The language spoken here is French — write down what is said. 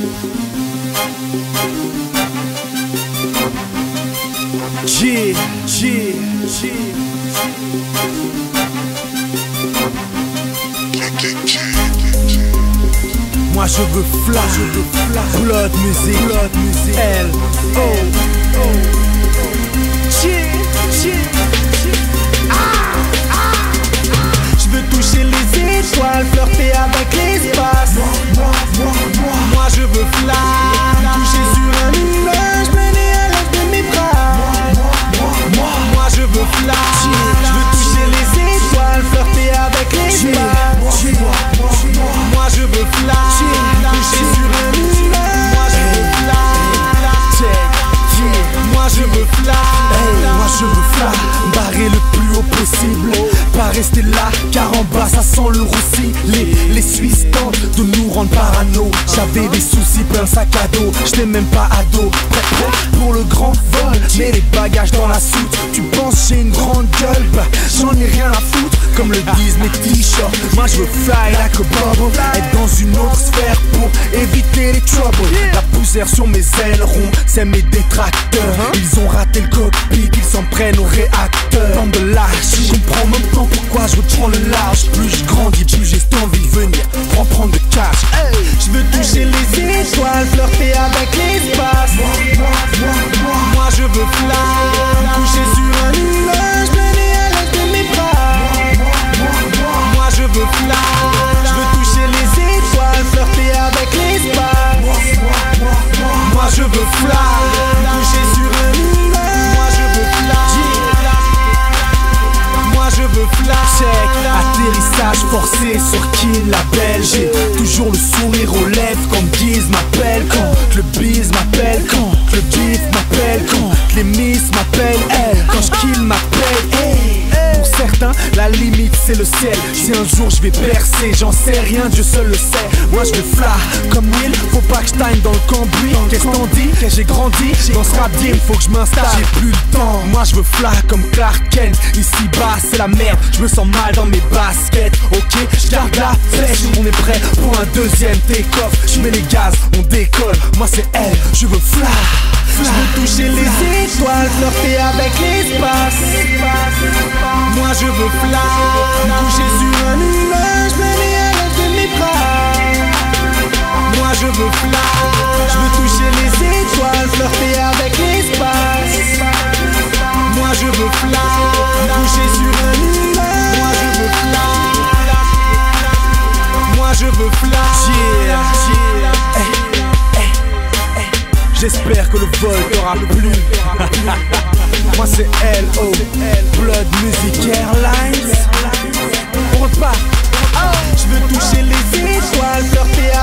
Moi je veux flash, blood music, L.O. Je veux toucher les étoiles, flirter avec l'espace. Moi je veux flash, toucher sur un nuage, mener à l'aide de mes bras. Moi je veux flash, je veux toucher les étoiles, flirter avec l'espace. Moi je veux flash, toucher sur un nuage. Moi je veux flash, moi je veux flash, barrer le plus haut possible, pas rester là car en bas ça sent le roussi. Les Suisses tentent de nous rendre parano. J'avais des soucis plein le sac à dos, j'étais même pas ado. Prêt pour le grand vol, mets les bagages dans la soute. Tu penses j'ai une grande gueule, bah j'en ai rien à foutre. Comme le disent mes t-shirts, moi je veux fly like a bubble, être dans une autre sphère pour éviter les troubles. La poussière sur mes ailerons, c'est mes détracteurs. Ils ont raté le cockpit, ils s'en prennent au réacteur. Tant de lâche, je comprends même pas pourquoi je veux prendre le large. Plus je grandis, plus j'ai envie de venir prendre de cash. Je veux toucher les étoiles, flirter avec l'espace. Moi je veux fly, coucher sur un nuage, mener à l'aide de mes bras. Moi je veux fly, je veux toucher les étoiles, flirter avec l'espace. Moi je veux fly, coucher sur un nuage. Moi je veux fly, moi je veux fly. Check, atterrissage forcé sur Kill la Belle. J'ai toujours le sourire aux lèvres quand Giz m'appelle, quand le biz m'appelle, quand le beef m'appelle, quand les miss m'appellent, quand je kill m'appelle. Pour certains, la limite c'est le ciel. Si un jour je vais percer, j'en sais rien, Dieu seul le sait. Moi je veux fly comme Will, faut pas que je taille dans le cambouis. Qu'est-ce qu'on dit? J'ai grandi dans ce rap game, faut que je m'installe. J'ai plus le temps, moi je veux fly comme Clark Kent. Ici bas c'est la merde, je me sens mal dans mes baskets. Ok, je garde la flèche, on est prêt pour un deuxième take-off. Je mets les gaz, on décolle, moi c'est elle, je veux fly. Je veux toucher les étoiles, flirter avec l'espace. Moi je veux fly, coucher sur un nuage, mener à l'aide de mes bras. Moi je veux fly, je veux toucher les étoiles, flirter avec l'espace. Moi je veux fly, coucher sur un nuage. Moi je veux fly, moi je veux fly. J'espère que le vol t'aura plu. Moi c'est L.O. Blood Music Airlines. On repart. Je veux toucher les étoiles, flirter